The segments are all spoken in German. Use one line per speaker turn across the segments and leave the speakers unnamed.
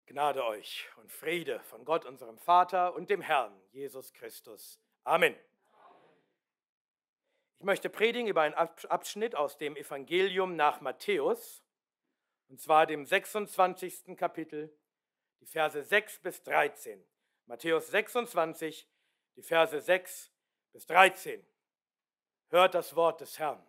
Gnade euch und Friede von Gott, unserem Vater und dem Herrn Jesus Christus. Amen. Ich möchte predigen über einen Abschnitt aus dem Evangelium nach Matthäus, und zwar dem 26. Kapitel, die Verse 6 bis 13. Matthäus 26, die Verse 6 bis 13. Hört das Wort des Herrn.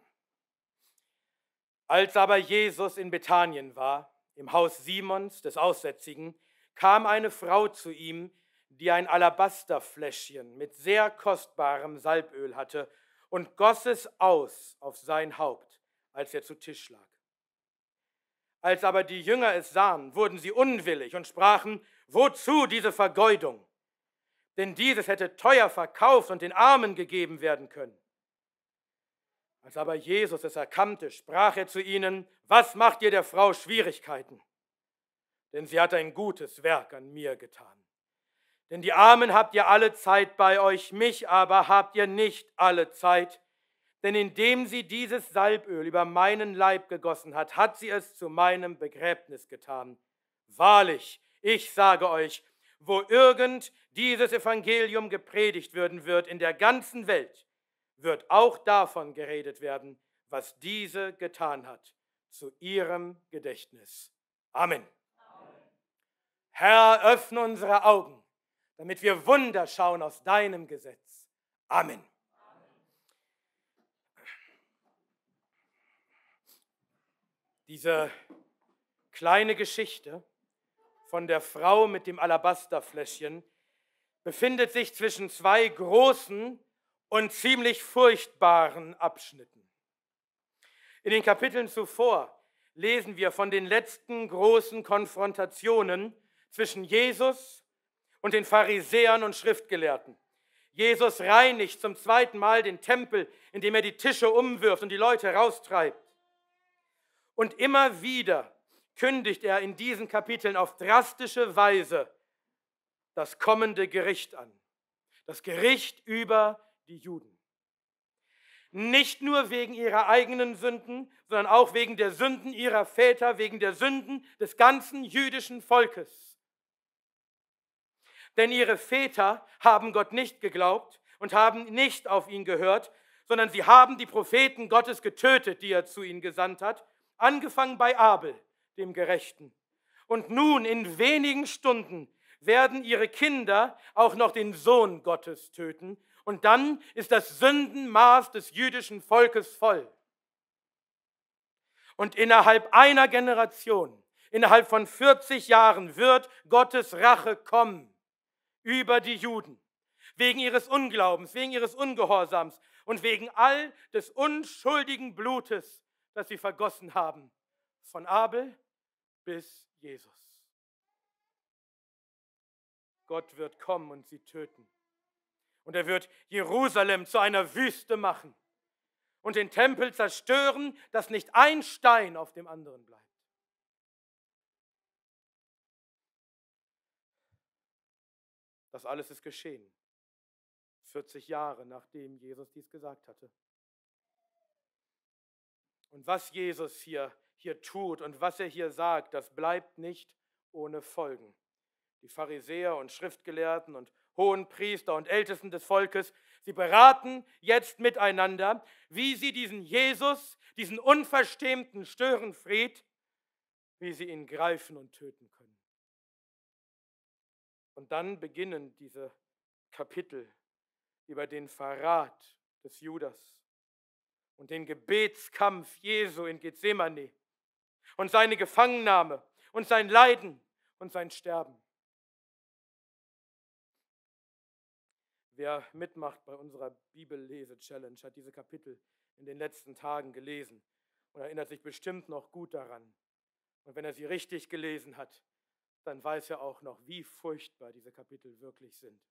Als aber Jesus in Bethanien war, im Haus Simons des Aussätzigen, kam eine Frau zu ihm, die ein Alabasterfläschchen mit sehr kostbarem Salböl hatte und goss es aus auf sein Haupt, als er zu Tisch lag. Als aber die Jünger es sahen, wurden sie unwillig und sprachen: Wozu diese Vergeudung? Denn dieses hätte teuer verkauft und den Armen gegeben werden können. Als aber Jesus es erkannte, sprach er zu ihnen: Was macht ihr der Frau Schwierigkeiten? Denn sie hat ein gutes Werk an mir getan. Denn die Armen habt ihr alle Zeit bei euch, mich aber habt ihr nicht alle Zeit. Denn indem sie dieses Salböl über meinen Leib gegossen hat, hat sie es zu meinem Begräbnis getan. Wahrlich, ich sage euch, wo irgend dieses Evangelium gepredigt werden wird in der ganzen Welt, wird auch davon geredet werden, was diese getan hat, zu ihrem Gedächtnis. Amen. Herr, öffne unsere Augen, damit wir Wunder schauen aus deinem Gesetz. Amen. Diese kleine Geschichte von der Frau mit dem Alabasterfläschchen befindet sich zwischen zwei großen und ziemlich furchtbaren Abschnitten. In den Kapiteln zuvor lesen wir von den letzten großen Konfrontationen zwischen Jesus und den Pharisäern und Schriftgelehrten. Jesus reinigt zum zweiten Mal den Tempel, indem er die Tische umwirft und die Leute raustreibt. Und immer wieder kündigt er in diesen Kapiteln auf drastische Weise das kommende Gericht an. Das Gericht über die Juden. Nicht nur wegen ihrer eigenen Sünden, sondern auch wegen der Sünden ihrer Väter, wegen der Sünden des ganzen jüdischen Volkes. Denn ihre Väter haben Gott nicht geglaubt und haben nicht auf ihn gehört, sondern sie haben die Propheten Gottes getötet, die er zu ihnen gesandt hat, angefangen bei Abel, dem Gerechten. Und nun in wenigen Stunden werden ihre Kinder auch noch den Sohn Gottes töten. Und dann ist das Sündenmaß des jüdischen Volkes voll. Und innerhalb einer Generation, innerhalb von 40 Jahren wird Gottes Rache kommen über die Juden. Wegen ihres Unglaubens, wegen ihres Ungehorsams und wegen all des unschuldigen Blutes, das sie vergossen haben, von Abel bis Jesus. Gott wird kommen und sie töten. Und er wird Jerusalem zu einer Wüste machen und den Tempel zerstören, dass nicht ein Stein auf dem anderen bleibt. Das alles ist geschehen, 40 Jahre nachdem Jesus dies gesagt hatte. Und was Jesus hier tut und was er hier sagt, das bleibt nicht ohne Folgen. Die Pharisäer und Schriftgelehrten und Hohenpriester und Ältesten des Volkes, sie beraten jetzt miteinander, wie sie diesen Jesus, diesen unverschämten Störenfried, wie sie ihn greifen und töten können. Und dann beginnen diese Kapitel über den Verrat des Judas und den Gebetskampf Jesu in Gethsemane und seine Gefangennahme und sein Leiden und sein Sterben. Wer mitmacht bei unserer Bibellese-Challenge, hat diese Kapitel in den letzten Tagen gelesen und erinnert sich bestimmt noch gut daran. Und wenn er sie richtig gelesen hat, dann weiß er auch noch, wie furchtbar diese Kapitel wirklich sind.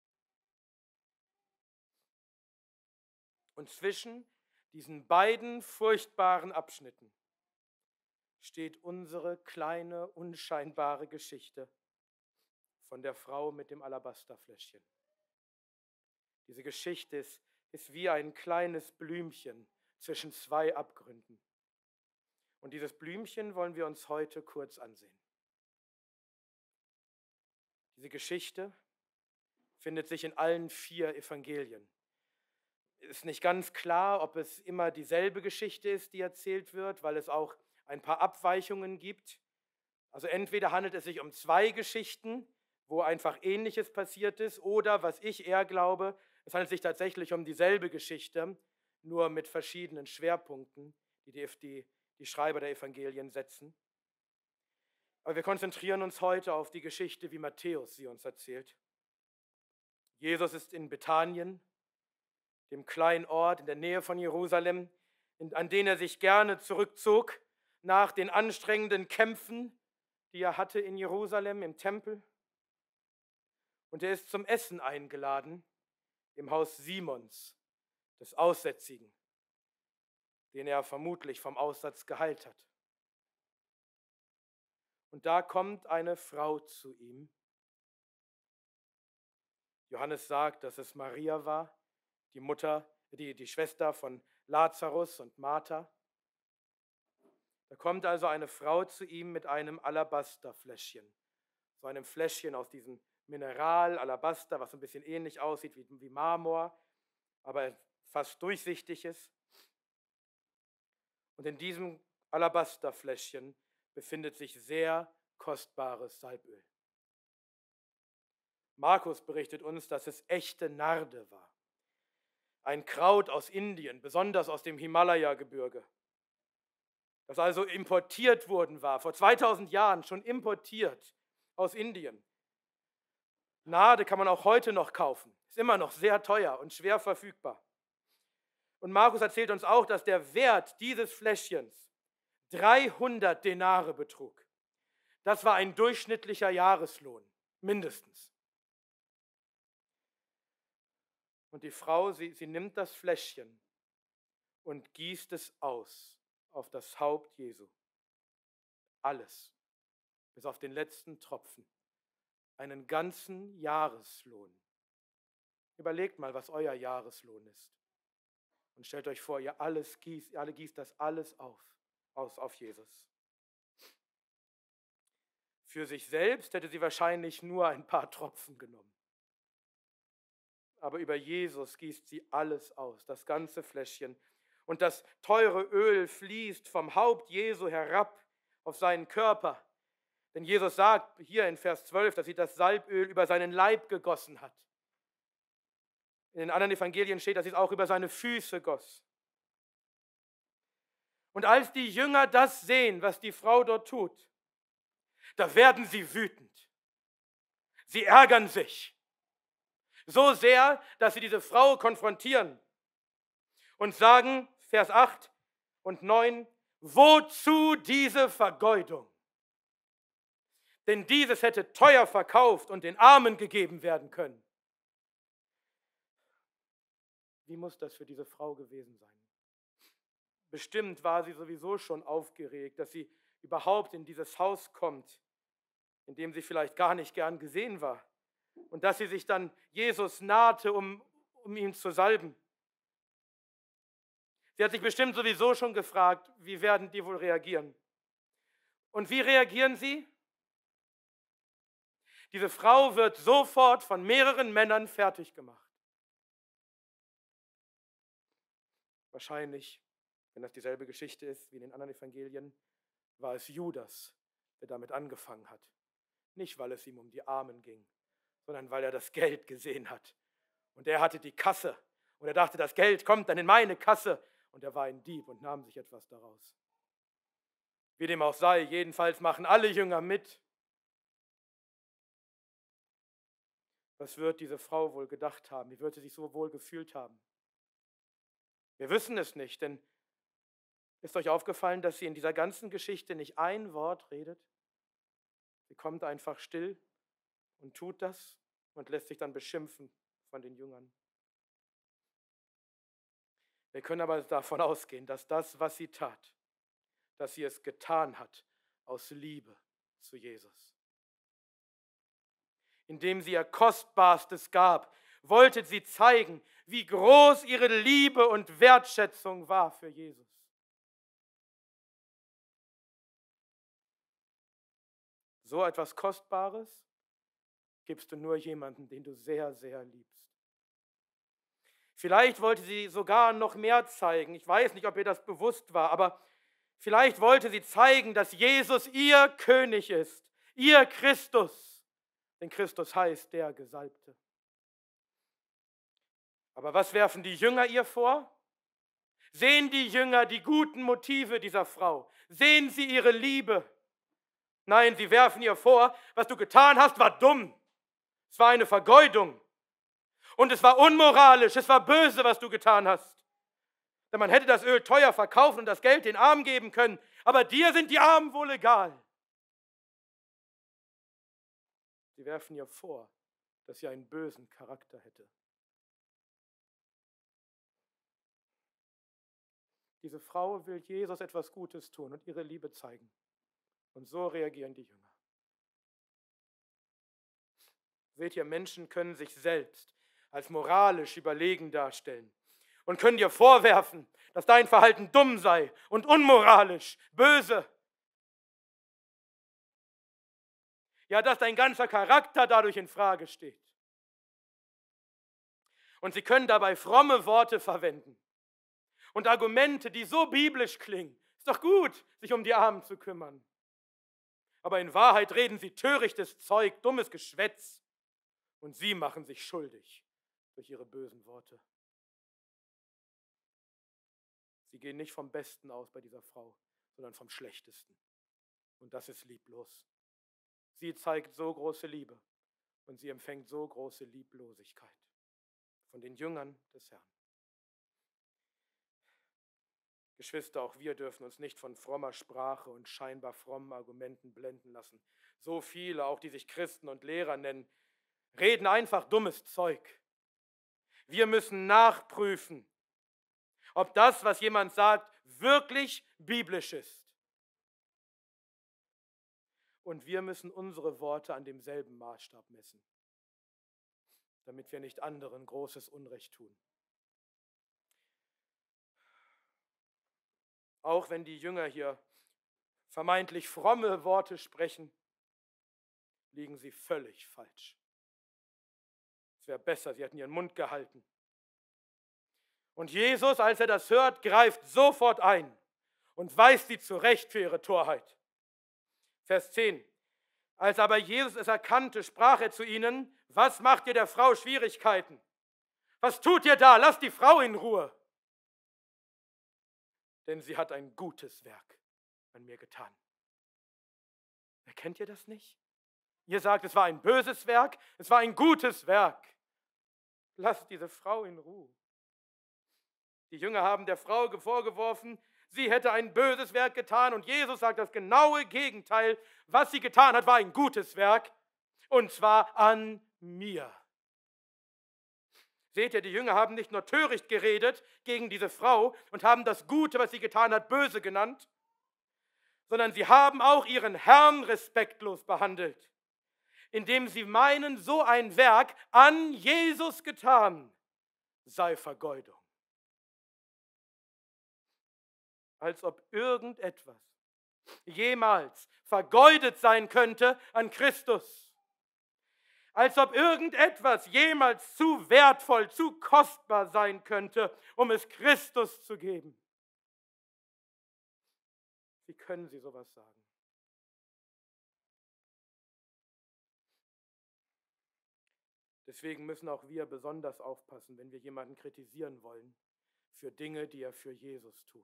Und zwischen diesen beiden furchtbaren Abschnitten steht unsere kleine, unscheinbare Geschichte von der Frau mit dem Alabasterfläschchen. Diese Geschichte ist wie ein kleines Blümchen zwischen zwei Abgründen. Und dieses Blümchen wollen wir uns heute kurz ansehen. Diese Geschichte findet sich in allen 4 Evangelien. Es ist nicht ganz klar, ob es immer dieselbe Geschichte ist, die erzählt wird, weil es auch ein paar Abweichungen gibt. Also entweder handelt es sich um 2 Geschichten, wo einfach Ähnliches passiert ist, oder, was ich eher glaube, es handelt sich tatsächlich um dieselbe Geschichte, nur mit verschiedenen Schwerpunkten, die Schreiber der Evangelien setzen. Aber wir konzentrieren uns heute auf die Geschichte, wie Matthäus sie uns erzählt. Jesus ist in Bethanien, dem kleinen Ort in der Nähe von Jerusalem, an den er sich gerne zurückzog nach den anstrengenden Kämpfen, die er hatte in Jerusalem im Tempel. Und er ist zum Essen eingeladen im Haus Simons, des Aussätzigen, den er vermutlich vom Aussatz geheilt hat. Und da kommt eine Frau zu ihm. Johannes sagt, dass es Maria war, die Schwester von Lazarus und Martha. Da kommt also eine Frau zu ihm mit einem Alabasterfläschchen, so einem Fläschchen aus diesem Mineral, Alabaster, was so ein bisschen ähnlich aussieht wie Marmor, aber fast durchsichtig ist. Und in diesem Alabasterfläschchen befindet sich sehr kostbares Salböl. Markus berichtet uns, dass es echte Narde war. Ein Kraut aus Indien, besonders aus dem Himalaya-Gebirge, das also importiert worden war, vor 2000 Jahren schon importiert aus Indien. Narde kann man auch heute noch kaufen, ist immer noch sehr teuer und schwer verfügbar. Und Markus erzählt uns auch, dass der Wert dieses Fläschchens 300 Denare betrug. Das war ein durchschnittlicher Jahreslohn, mindestens. Und die Frau, sie nimmt das Fläschchen und gießt es aus auf das Haupt Jesu. Alles, bis auf den letzten Tropfen. Einen ganzen Jahreslohn. Überlegt mal, was euer Jahreslohn ist. Und stellt euch vor, ihr alle gießt das alles auf Jesus. Für sich selbst hätte sie wahrscheinlich nur ein paar Tropfen genommen. Aber über Jesus gießt sie alles aus, das ganze Fläschchen. Und das teure Öl fließt vom Haupt Jesu herab auf seinen Körper. Denn Jesus sagt hier in Vers 12, dass sie das Salböl über seinen Leib gegossen hat. In den anderen Evangelien steht, dass sie es auch über seine Füße goss. Und als die Jünger das sehen, was die Frau dort tut, da werden sie wütend. Sie ärgern sich. So sehr, dass sie diese Frau konfrontieren und sagen, Vers 8 und 9, wozu diese Vergeudung? Denn dieses hätte teuer verkauft und den Armen gegeben werden können. Wie muss das für diese Frau gewesen sein? Bestimmt war sie sowieso schon aufgeregt, dass sie überhaupt in dieses Haus kommt, in dem sie vielleicht gar nicht gern gesehen war. Und dass sie sich dann Jesus nahte, um ihn zu salben. Sie hat sich bestimmt sowieso schon gefragt, wie werden die wohl reagieren? Und wie reagieren sie? Diese Frau wird sofort von mehreren Männern fertig gemacht. Wahrscheinlich, wenn das dieselbe Geschichte ist wie in den anderen Evangelien, war es Judas, der damit angefangen hat. Nicht, weil es ihm um die Armen ging, sondern weil er das Geld gesehen hat. Und er hatte die Kasse. Und er dachte, das Geld kommt dann in meine Kasse. Und er war ein Dieb und nahm sich etwas daraus. Wie dem auch sei, jedenfalls machen alle Jünger mit. Was wird diese Frau wohl gedacht haben? Wie wird sie sich so wohl gefühlt haben? Wir wissen es nicht, denn ist euch aufgefallen, dass sie in dieser ganzen Geschichte nicht ein Wort redet? Sie kommt einfach still und tut das und lässt sich dann beschimpfen von den Jüngern. Wir können aber davon ausgehen, dass das, was sie tat, dass sie es getan hat aus Liebe zu Jesus. Indem sie ihr Kostbarstes gab, wollte sie zeigen, wie groß ihre Liebe und Wertschätzung war für Jesus. So etwas Kostbares gibst du nur jemanden, den du sehr, sehr liebst. Vielleicht wollte sie sogar noch mehr zeigen. Ich weiß nicht, ob ihr das bewusst war, aber vielleicht wollte sie zeigen, dass Jesus ihr König ist, ihr Christus. Denn Christus heißt der Gesalbte. Aber was werfen die Jünger ihr vor? Sehen die Jünger die guten Motive dieser Frau? Sehen sie ihre Liebe? Nein, sie werfen ihr vor, was du getan hast, war dumm. Es war eine Vergeudung. Und es war unmoralisch, es war böse, was du getan hast. Denn man hätte das Öl teuer verkaufen und das Geld den Armen geben können. Aber dir sind die Armen wohl egal. Sie werfen ihr vor, dass sie einen bösen Charakter hätte. Diese Frau will Jesus etwas Gutes tun und ihre Liebe zeigen. Und so reagieren die Jünger. Seht ihr, Menschen können sich selbst als moralisch überlegen darstellen und können dir vorwerfen, dass dein Verhalten dumm sei und unmoralisch, böse. Ja, dass dein ganzer Charakter dadurch in Frage steht. Und sie können dabei fromme Worte verwenden und Argumente, die so biblisch klingen. Ist doch gut, sich um die Armen zu kümmern. Aber in Wahrheit reden sie törichtes Zeug, dummes Geschwätz. Und sie machen sich schuldig durch ihre bösen Worte. Sie gehen nicht vom Besten aus bei dieser Frau, sondern vom Schlechtesten. Und das ist lieblos. Sie zeigt so große Liebe und sie empfängt so große Lieblosigkeit von den Jüngern des Herrn. Geschwister, auch wir dürfen uns nicht von frommer Sprache und scheinbar frommen Argumenten blenden lassen. So viele, auch die sich Christen und Lehrer nennen, reden einfach dummes Zeug. Wir müssen nachprüfen, ob das, was jemand sagt, wirklich biblisch ist. Und wir müssen unsere Worte an demselben Maßstab messen, damit wir nicht anderen großes Unrecht tun. Auch wenn die Jünger hier vermeintlich fromme Worte sprechen, liegen sie völlig falsch. Es wäre besser, sie hätten ihren Mund gehalten. Und Jesus, als er das hört, greift sofort ein und weist sie zurecht für ihre Torheit. Vers 10. Als aber Jesus es erkannte, sprach er zu ihnen: Was macht ihr der Frau Schwierigkeiten? Was tut ihr da? Lasst die Frau in Ruhe. Denn sie hat ein gutes Werk an mir getan. Erkennt ihr das nicht? Ihr sagt, es war ein böses Werk, es war ein gutes Werk. Lasst diese Frau in Ruhe. Die Jünger haben der Frau vorgeworfen, sie hätte ein böses Werk getan und Jesus sagt das genaue Gegenteil. Was sie getan hat, war ein gutes Werk und zwar an mir. Seht ihr, die Jünger haben nicht nur töricht geredet gegen diese Frau und haben das Gute, was sie getan hat, böse genannt, sondern sie haben auch ihren Herrn respektlos behandelt, indem sie meinen, so ein Werk an Jesus getan sei Vergeudung. Als ob irgendetwas jemals vergeudet sein könnte an Christus. Als ob irgendetwas jemals zu wertvoll, zu kostbar sein könnte, um es Christus zu geben. Wie können Sie sowas sagen? Deswegen müssen auch wir besonders aufpassen, wenn wir jemanden kritisieren wollen, für Dinge, die er für Jesus tut.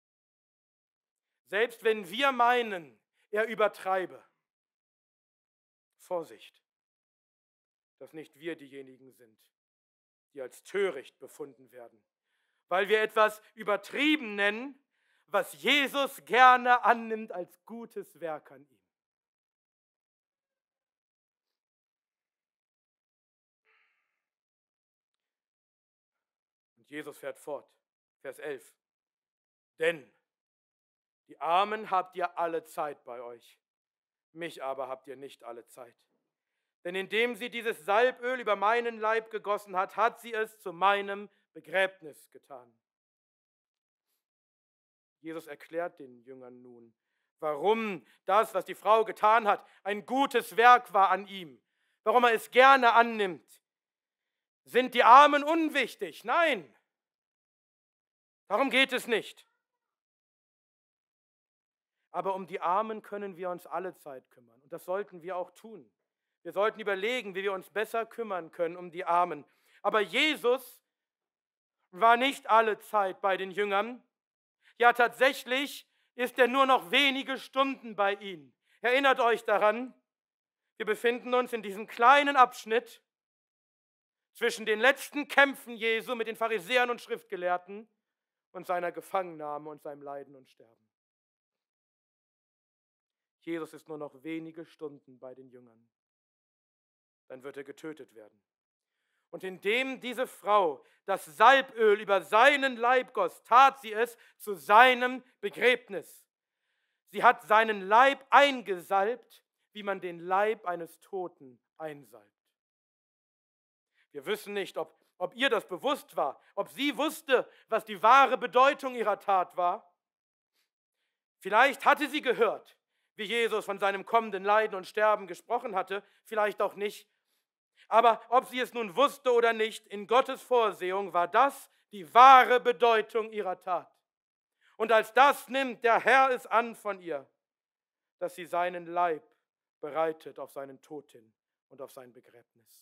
Selbst wenn wir meinen, er übertreibe. Vorsicht, dass nicht wir diejenigen sind, die als töricht befunden werden, weil wir etwas übertrieben nennen, was Jesus gerne annimmt als gutes Werk an ihm. Und Jesus fährt fort, Vers 11. Denn die Armen habt ihr alle Zeit bei euch, mich aber habt ihr nicht alle Zeit. Denn indem sie dieses Salböl über meinen Leib gegossen hat, hat sie es zu meinem Begräbnis getan. Jesus erklärt den Jüngern nun, warum das, was die Frau getan hat, ein gutes Werk war an ihm. warum er es gerne annimmt. Sind die Armen unwichtig? Nein, darum geht es nicht. Aber um die Armen können wir uns alle Zeit kümmern. Und das sollten wir auch tun. Wir sollten überlegen, wie wir uns besser kümmern können um die Armen. Aber Jesus war nicht alle Zeit bei den Jüngern. Ja, tatsächlich ist er nur noch wenige Stunden bei ihnen. Erinnert euch daran, wir befinden uns in diesem kleinen Abschnitt zwischen den letzten Kämpfen Jesu mit den Pharisäern und Schriftgelehrten und seiner Gefangennahme und seinem Leiden und Sterben. Jesus ist nur noch wenige Stunden bei den Jüngern. Dann wird er getötet werden. Und indem diese Frau das Salböl über seinen Leib goss, tat sie es zu seinem Begräbnis. Sie hat seinen Leib eingesalbt, wie man den Leib eines Toten einsalbt. Wir wissen nicht, ob ihr das bewusst war, ob sie wusste, was die wahre Bedeutung ihrer Tat war. Vielleicht hatte sie gehört, wie Jesus von seinem kommenden Leiden und Sterben gesprochen hatte, vielleicht auch nicht. Aber ob sie es nun wusste oder nicht, in Gottes Vorsehung war das die wahre Bedeutung ihrer Tat. Und als das nimmt der Herr es an von ihr, dass sie seinen Leib bereitet auf seinen Tod hin und auf sein Begräbnis.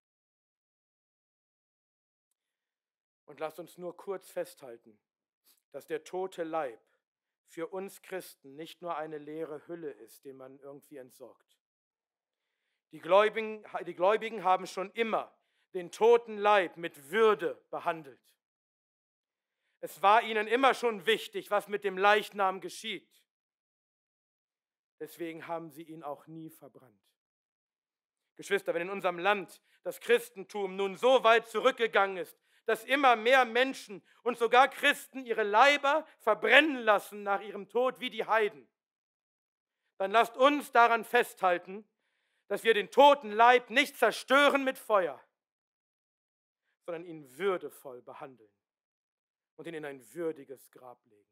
Und lasst uns nur kurz festhalten, dass der tote Leib für uns Christen nicht nur eine leere Hülle ist, den man irgendwie entsorgt. Die Gläubigen haben schon immer den toten Leib mit Würde behandelt. Es war ihnen immer schon wichtig, was mit dem Leichnam geschieht. Deswegen haben sie ihn auch nie verbrannt. Geschwister, wenn in unserem Land das Christentum nun so weit zurückgegangen ist, dass immer mehr Menschen und sogar Christen ihre Leiber verbrennen lassen nach ihrem Tod wie die Heiden, dann lasst uns daran festhalten, dass wir den toten Leib nicht zerstören mit Feuer, sondern ihn würdevoll behandeln und ihn in ein würdiges Grab legen.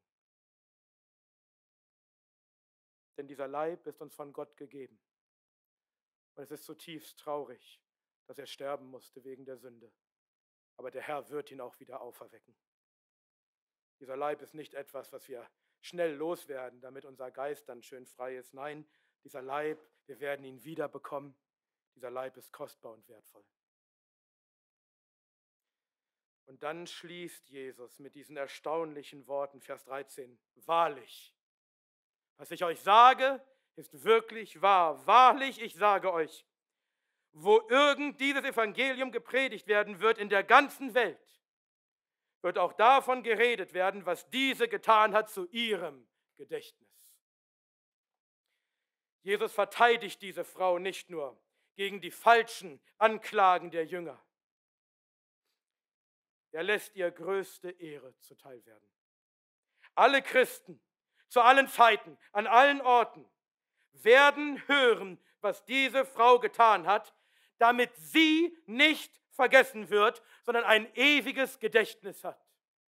Denn dieser Leib ist uns von Gott gegeben. Und es ist zutiefst traurig, dass er sterben musste wegen der Sünde. Aber der Herr wird ihn auch wieder auferwecken. Dieser Leib ist nicht etwas, was wir schnell loswerden, damit unser Geist dann schön frei ist. Nein, dieser Leib, wir werden ihn wieder bekommen. Dieser Leib ist kostbar und wertvoll. Und dann schließt Jesus mit diesen erstaunlichen Worten, Vers 13, wahrlich, was ich euch sage, ist wirklich wahr. Wahrlich, ich sage euch, wo irgend dieses Evangelium gepredigt werden wird in der ganzen Welt, wird auch davon geredet werden, was diese getan hat zu ihrem Gedächtnis. Jesus verteidigt diese Frau nicht nur gegen die falschen Anklagen der Jünger. Er lässt ihr größte Ehre zuteil werden. Alle Christen, zu allen Zeiten, an allen Orten, werden hören, was diese Frau getan hat, damit sie nicht vergessen wird, sondern ein ewiges Gedächtnis hat.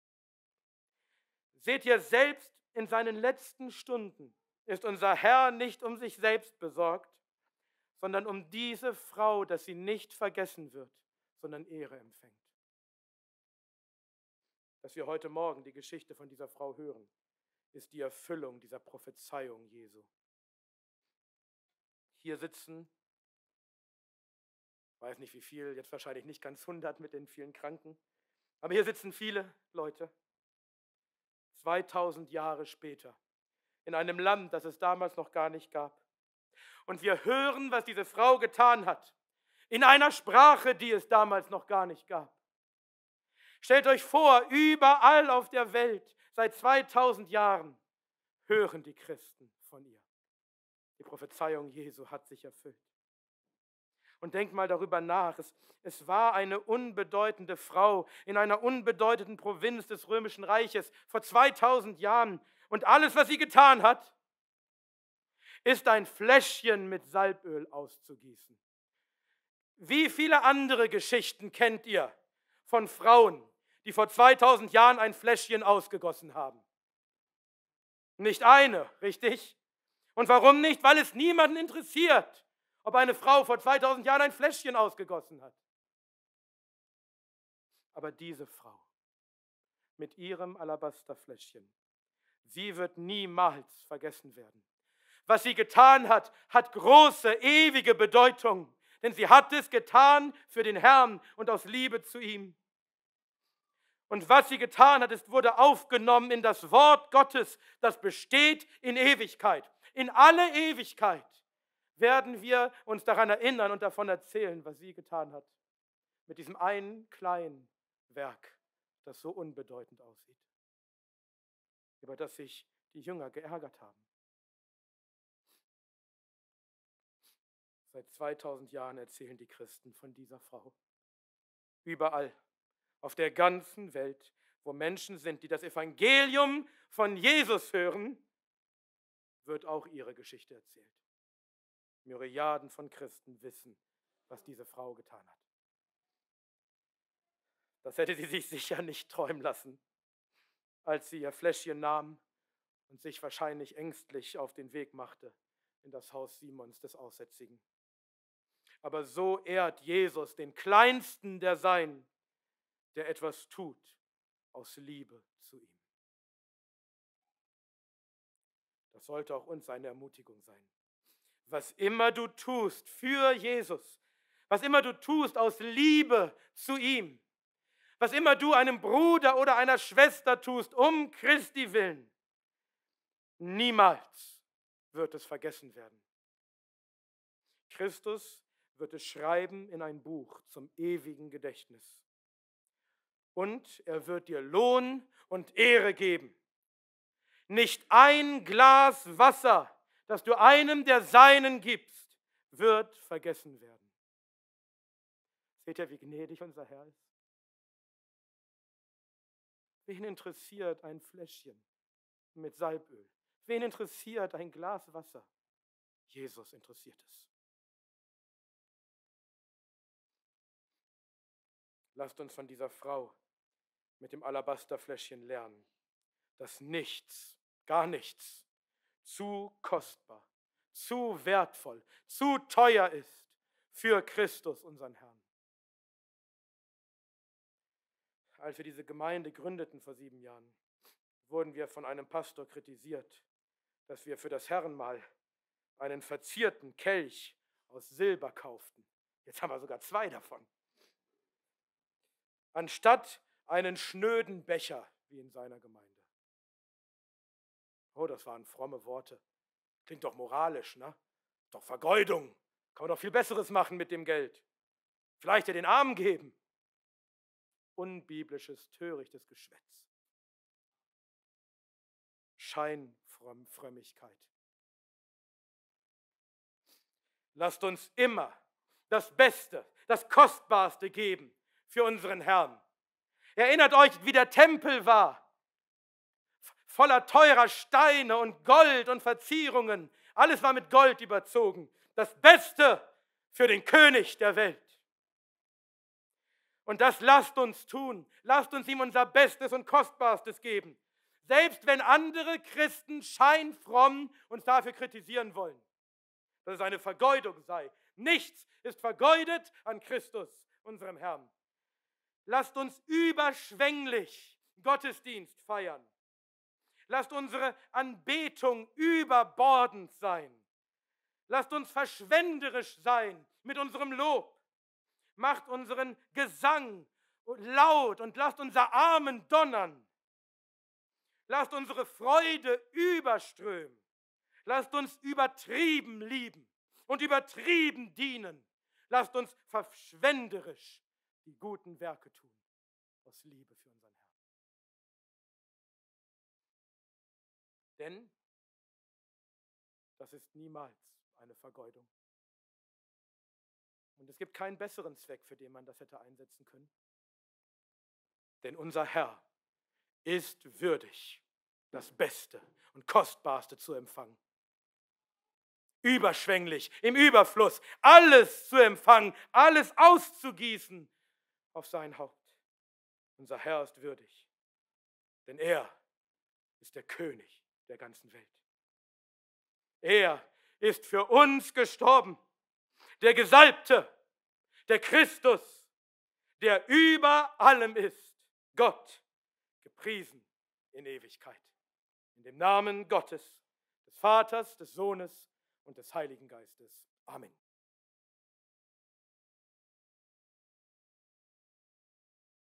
Seht ihr, selbst in seinen letzten Stunden ist unser Herr nicht um sich selbst besorgt, sondern um diese Frau, dass sie nicht vergessen wird, sondern Ehre empfängt. Dass wir heute Morgen die Geschichte von dieser Frau hören, ist die Erfüllung dieser Prophezeiung Jesu. Hier sitzen, ich weiß nicht wie viel, jetzt wahrscheinlich nicht ganz 100 mit den vielen Kranken, aber hier sitzen viele Leute, 2000 Jahre später, in einem Land, das es damals noch gar nicht gab. Und wir hören, was diese Frau getan hat, in einer Sprache, die es damals noch gar nicht gab. Stellt euch vor, überall auf der Welt, seit 2000 Jahren, hören die Christen von ihr. Die Prophezeiung Jesu hat sich erfüllt. Und denkt mal darüber nach, es war eine unbedeutende Frau in einer unbedeutenden Provinz des Römischen Reiches vor 2000 Jahren. Und alles, was sie getan hat, ist ein Fläschchen mit Salböl auszugießen. Wie viele andere Geschichten kennt ihr von Frauen, die vor 2000 Jahren ein Fläschchen ausgegossen haben? Nicht eine, richtig? Und warum nicht? Weil es niemanden interessiert, ob eine Frau vor 2000 Jahren ein Fläschchen ausgegossen hat. Aber diese Frau mit ihrem Alabasterfläschchen, sie wird niemals vergessen werden. Was sie getan hat, hat große, ewige Bedeutung, denn sie hat es getan für den Herrn und aus Liebe zu ihm. Und was sie getan hat, wurde aufgenommen in das Wort Gottes, das besteht in Ewigkeit. In alle Ewigkeit werden wir uns daran erinnern und davon erzählen, was sie getan hat. Mit diesem einen kleinen Werk, das so unbedeutend aussieht, über das sich die Jünger geärgert haben. Seit 2000 Jahren erzählen die Christen von dieser Frau. Überall, auf der ganzen Welt, wo Menschen sind, die das Evangelium von Jesus hören, wird auch ihre Geschichte erzählt. Myriaden von Christen wissen, was diese Frau getan hat. Das hätte sie sich sicher nicht träumen lassen, als sie ihr Fläschchen nahm und sich wahrscheinlich ängstlich auf den Weg machte in das Haus Simons des Aussätzigen. Aber so ehrt Jesus den Kleinsten der Seinen, der etwas tut aus Liebe zu ihm. Das sollte auch uns eine Ermutigung sein. Was immer du tust für Jesus, was immer du tust aus Liebe zu ihm, was immer du einem Bruder oder einer Schwester tust, um Christi willen, niemals wird es vergessen werden. Christus wird es schreiben in ein Buch zum ewigen Gedächtnis. Und er wird dir Lohn und Ehre geben. Nicht ein Glas Wasser, das du einem der Seinen gibst, wird vergessen werden. Seht ihr, wie gnädig unser Herr ist? Wen interessiert ein Fläschchen mit Salböl? Wen interessiert ein Glas Wasser? Jesus interessiert es. Lasst uns von dieser Frau mit dem Alabasterfläschchen lernen, dass nichts, gar nichts, zu kostbar, zu wertvoll, zu teuer ist für Christus, unseren Herrn. Als wir diese Gemeinde gründeten vor 7 Jahren, wurden wir von einem Pastor kritisiert, dass wir für das Herrenmahl einen verzierten Kelch aus Silber kauften. Jetzt haben wir sogar 2 davon. Anstatt einen schnöden Becher, wie in seiner Gemeinde. Oh, das waren fromme Worte. Klingt doch moralisch, ne? Doch Vergeudung. Kann man doch viel Besseres machen mit dem Geld. Vielleicht ja den Armen geben. Unbiblisches, törichtes Geschwätz. Scheinfrömmigkeit. Lasst uns immer das Beste, das Kostbarste geben für unseren Herrn. Erinnert euch, wie der Tempel war. Voller teurer Steine und Gold und Verzierungen. Alles war mit Gold überzogen. Das Beste für den König der Welt. Und das lasst uns tun. Lasst uns ihm unser Bestes und Kostbarstes geben. Selbst wenn andere Christen scheinfromm uns dafür kritisieren wollen, dass es eine Vergeudung sei. Nichts ist vergeudet an Christus, unserem Herrn. Lasst uns überschwänglich Gottesdienst feiern. Lasst unsere Anbetung überbordend sein. Lasst uns verschwenderisch sein mit unserem Lob. Macht unseren Gesang laut und lasst unser Amen donnern. Lasst unsere Freude überströmen. Lasst uns übertrieben lieben und übertrieben dienen. Lasst uns verschwenderisch die guten Werke tun, aus Liebe für unseren Herrn. Denn das ist niemals eine Vergeudung. Und es gibt keinen besseren Zweck, für den man das hätte einsetzen können. Denn unser Herr ist würdig, das Beste und Kostbarste zu empfangen. Überschwänglich, im Überfluss, alles zu empfangen, alles auszugießen auf sein Haupt. Unser Herr ist würdig, denn er ist der König der ganzen Welt. Er ist für uns gestorben. der Gesalbte, der Christus, der über allem ist, Gott, gepriesen in Ewigkeit. In dem Namen Gottes, des Vaters, des Sohnes und des Heiligen Geistes. Amen.